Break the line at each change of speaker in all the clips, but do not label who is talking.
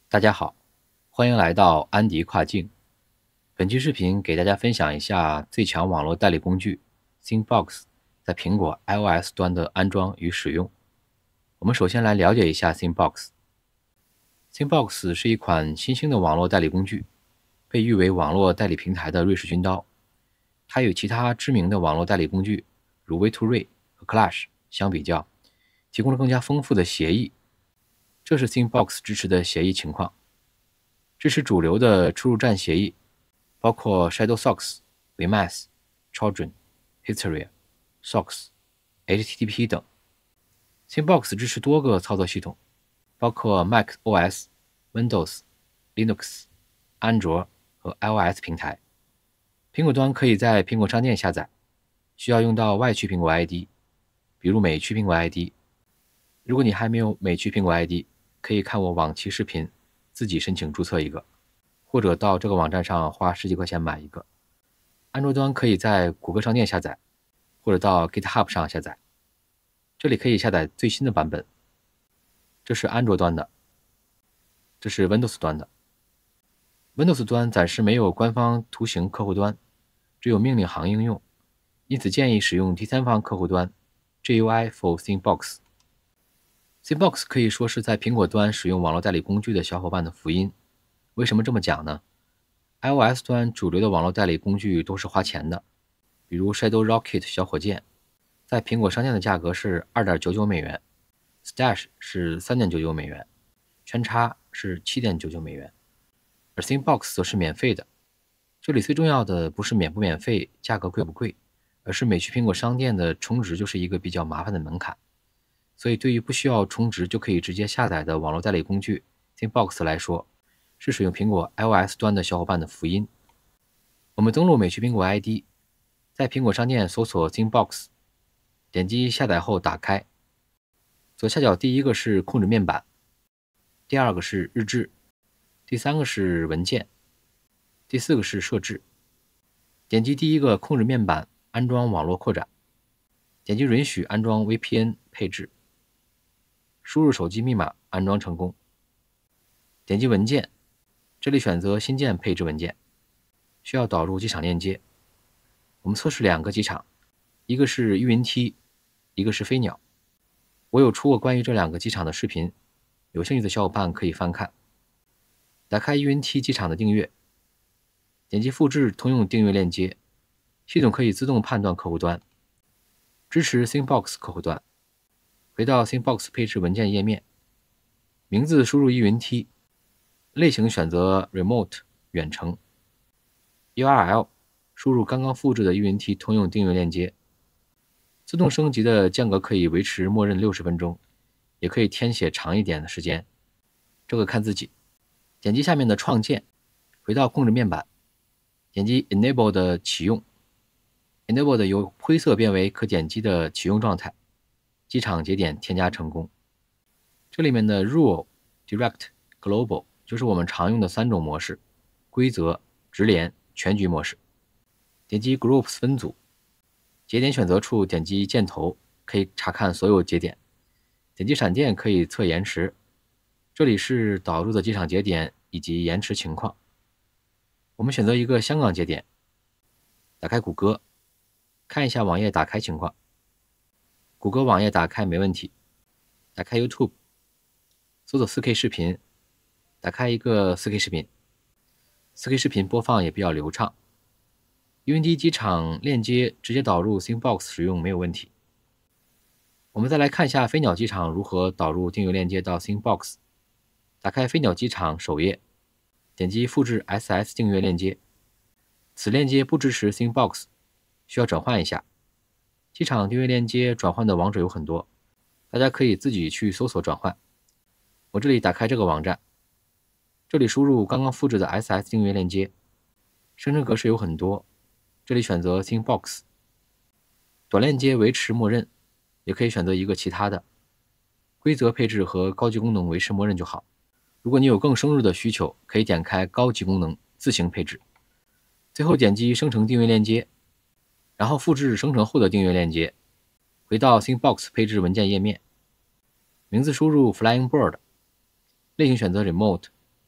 大家好，欢迎来到安迪跨境。本期视频给大家分享一下最强网络代理工具 ThinkBox 在苹果 iOS 端的安装与使用。我们首先来了解一下 ThinkBox。ThinkBox 是一款新兴的网络代理工具，被誉为网络代理平台的瑞士军刀。它与其他知名的网络代理工具如 Way2Ray 和 Clash 相比较，提供了更加丰富的协议。这是 ThinkBox 支持的协议情况，支持主流的出入站协议，包括 Shadowsocks、Wemass、Trojans、Hysteria、Socks、HTTP 等。ThinkBox 支持多个操作系统，包括 Mac OS、Windows、Linux、安卓和 iOS 平台。苹果端可以在苹果商店下载，需要用到外区苹果 ID， 比如美区苹果 ID。如果你还没有美区苹果 ID， 可以看我往期视频，自己申请注册一个，或者到这个网站上花10几块钱买一个。安卓端可以在谷歌商店下载，或者到 GitHub 上下载。这里可以下载最新的版本。这是安卓端的，这是 Windows 端的。Windows 端暂时没有官方图形客户端，只有命令行应用，因此建议使用第三方客户端 GUI for ThinkBox。ThinkBox 可以说是在苹果端使用网络代理工具的小伙伴的福音。为什么这么讲呢？ iOS 端主流的网络代理工具都是花钱的，比如 Shadow Rocket 小火箭，在苹果商店的价格是 2.99 美元， Stash 是 3.99 美元，圈叉是 7.99 美元，而 ThinkBox 则是免费的。这里最重要的不是免不免费，价格贵不贵，而是每去苹果商店的充值就是一个比较麻烦的门槛。所以对于不需要充值就可以直接下载的网络代理工具 ThinkBox 来说，是使用苹果 iOS 端的小伙伴的福音。我们登录美区苹果 ID， 在苹果商店搜索 ThinkBox， 点击下载后打开。左下角第一个是控制面板，第二个是日志，第三个是文件，第四个是设置。点击第一个控制面板安装网络扩展，点击允许安装 VPN 配置，输入手机密码安装成功。点击文件，这里选择新建配置文件，需要导入机场链接。我们测试2个机场，一个是玉云梯，一个是飞鸟。我有出过关于这2个机场的视频，有兴趣的小伙伴可以翻看。打开玉云梯机场的订阅，点击复制通用订阅链接，系统可以自动判断客户端，支持 ThinkBox 客户端。回到 ThinkBox 配置文件页面，名字输入玉云梯，类型选择 Remote 远程， URL 输入刚刚复制的玉云梯通用订阅链接。自动升级的间隔可以维持默认60分钟，也可以填写长一点的时间，这个看自己。点击下面的创建，回到控制面板，点击 Enable 的启用， Enable 的由灰色变为可点击的启用状态，机场节点添加成功。这里面的 Rule、Direct、Global 就是我们常用的3种模式，规则、直连、全局模式。点击 Groups 分组，节点选择处点击箭头，可以查看所有节点。点击闪电可以测延迟，这里是导入的机场节点以及延迟情况。我们选择一个香港节点，打开谷歌，看一下网页打开情况。谷歌网页打开没问题。打开 YouTube， 搜索 4K 视频，打开一个 4K 视频， 4K 视频播放也比较流畅。云梯机场链接直接导入 ThinkBox 使用没有问题。我们再来看一下飞鸟机场如何导入订阅链接到 ThinkBox。 打开飞鸟机场首页，点击复制 SS 订阅链接，此链接不支持 ThinkBox， 需要转换一下。机场订阅链接转换的网址有很多，大家可以自己去搜索转换。我这里打开这个网站，这里输入刚刚复制的 SS 订阅链接，生成格式有很多，这里选择 ThinkBox， 短链接维持默认，也可以选择一个其他的。规则配置和高级功能维持默认就好。如果你有更深入的需求，可以点开高级功能自行配置。最后点击生成订阅链接，然后复制生成后的订阅链接，回到 ThinkBox 配置文件页面，名字输入 Flying Bird， 类型选择 Remote，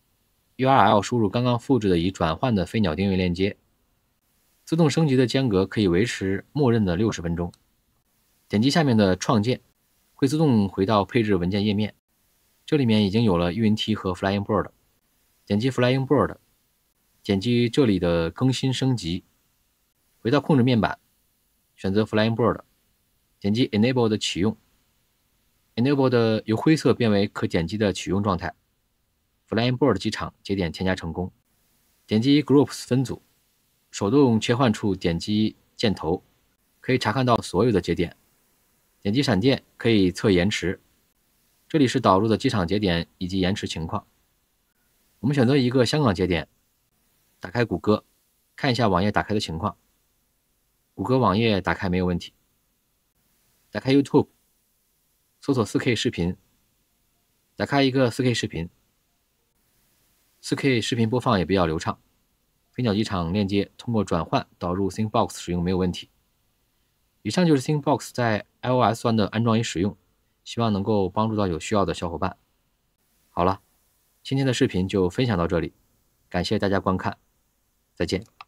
URL 输入刚刚复制的已转换的飞鸟订阅链接，自动升级的间隔可以维持默认的60分钟。点击下面的创建，会自动回到配置文件页面，这里面已经有了运营梯和 Flying Bird。点击 Flying Bird， 点击这里的更新升级，回到控制面板，选择 Flying Bird， 点击 Enable 的启用， Enable 的由灰色变为可点击的启用状态。Flying Bird 机场节点添加成功。点击 Groups 分组，手动切换处点击箭头，可以查看到所有的节点。点击闪电可以测延迟，这里是导入的机场节点以及延迟情况。我们选择一个香港节点，打开谷歌，看一下网页打开的情况。谷歌网页打开没有问题。打开 YouTube， 搜索 4K 视频，打开一个 4K 视频。4K 视频播放也比较流畅。飞鸟机场链接通过转换导入 ThinkBox 使用没有问题。以上就是 ThinkBox 在 iOS 端的安装与使用，希望能够帮助到有需要的小伙伴。好了，今天的视频就分享到这里，感谢大家观看，再见。